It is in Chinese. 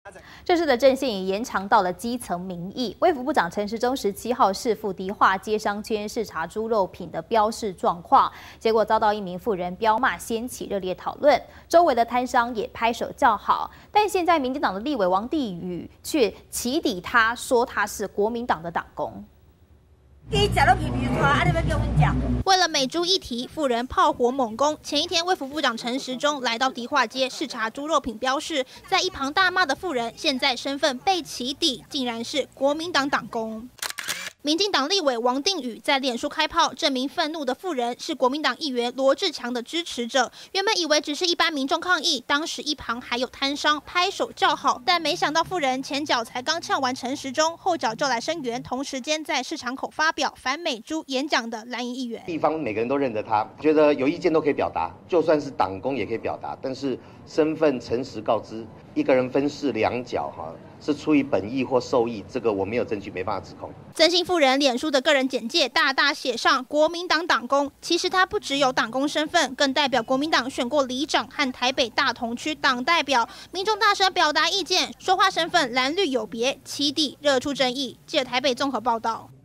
这次的阵线也延长到了基层民意。卫福部长陈时中17号视赴迪化街商圈视察猪肉品的标示状况，结果遭到一名妇人飙骂，掀起热烈讨论。周围的摊商也拍手叫好，但现在民进党的立委王地宇却起底他，说他是国民党的党工。 为了美猪议题，妇人炮火猛攻。前一天，卫福部长陈时中来到迪化街视察猪肉品标示，在一旁大骂的妇人，现在身份被起底，竟然是国民党党工。 民进党立委王定宇在脸书开炮，证明愤怒的妇人是国民党议员罗志强的支持者。原本以为只是一般民众抗议，当时一旁还有摊商拍手叫好，但没想到妇人前脚才刚呛完陈时中，后脚就来声援同时间在市场口发表反美猪演讲的蓝营议员。 地方每个人都认得他，觉得有意见都可以表达，就算是党工也可以表达，但是身份诚实告知，一个人分饰两角哈。 是出于本意或受益，这个我没有证据，没办法指控。 曾姓妇人脸书的个人简介大大写上国民党党工，其实他不只有党工身份，更代表国民党选过里长和台北大同区党代表。民众大声表达意见，说话身份蓝绿有别，起底热出争议。记者台北综合报道。